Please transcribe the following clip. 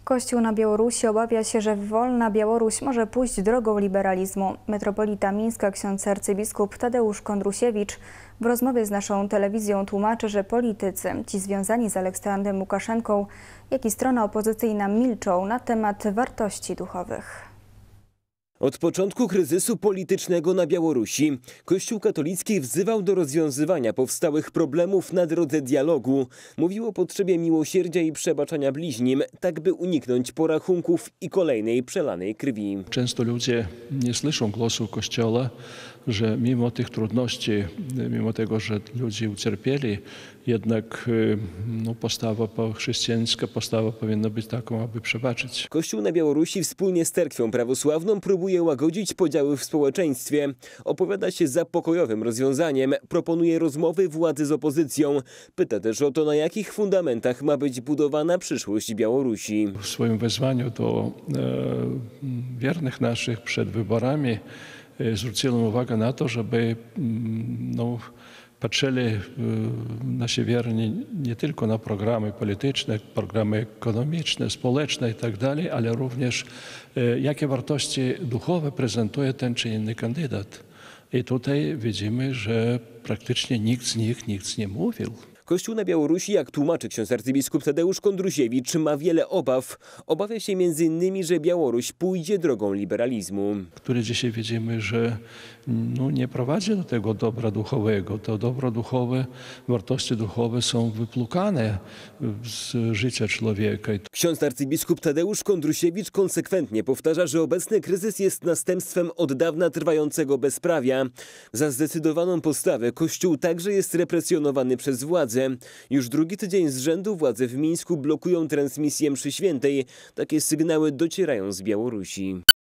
Kościół na Białorusi obawia się, że wolna Białoruś może pójść drogą liberalizmu. Metropolita Mińska ksiądz arcybiskup Tadeusz Kondrusiewicz w rozmowie z naszą telewizją tłumaczy, że politycy, ci związani z Aleksandrem Łukaszenką, jak i strona opozycyjna milczą na temat wartości duchowych. Od początku kryzysu politycznego na Białorusi Kościół katolicki wzywał do rozwiązywania powstałych problemów na drodze dialogu. Mówił o potrzebie miłosierdzia i przebaczania bliźnim, tak by uniknąć porachunków i kolejnej przelanej krwi. Często ludzie nie słyszą głosu Kościoła, że mimo tych trudności, mimo tego, że ludzie ucierpieli, jednak postawa chrześcijańska powinna być taką, aby przebaczyć. Kościół na Białorusi wspólnie z cerkwią prawosławną próbuje łagodzić podziały w społeczeństwie. Opowiada się za pokojowym rozwiązaniem, proponuje rozmowy władzy z opozycją. Pyta też o to, na jakich fundamentach ma być budowana przyszłość Białorusi. W swoim wezwaniu do wiernych naszych przed wyborami zwróciłem uwagę na to, żeby patrzyli nasi wierni nie tylko na programy polityczne, programy ekonomiczne, społeczne itd., ale również jakie wartości duchowe prezentuje ten czy inny kandydat. I tutaj widzimy, że praktycznie nikt z nich nic nie mówił. Kościół na Białorusi, jak tłumaczy ksiądz arcybiskup Tadeusz Kondrusiewicz, ma wiele obaw. Obawia się m.in., że Białoruś pójdzie drogą liberalizmu. Który dzisiaj widzimy, że nie prowadzi do tego dobra duchowego. To dobro duchowe, wartości duchowe są wyplukane z życia człowieka. Ksiądz arcybiskup Tadeusz Kondrusiewicz konsekwentnie powtarza, że obecny kryzys jest następstwem od dawna trwającego bezprawia. Za zdecydowaną postawę Kościół także jest represjonowany przez władze. Już drugi tydzień z rzędu władze w Mińsku blokują transmisję mszy świętej. Takie sygnały docierają z Białorusi.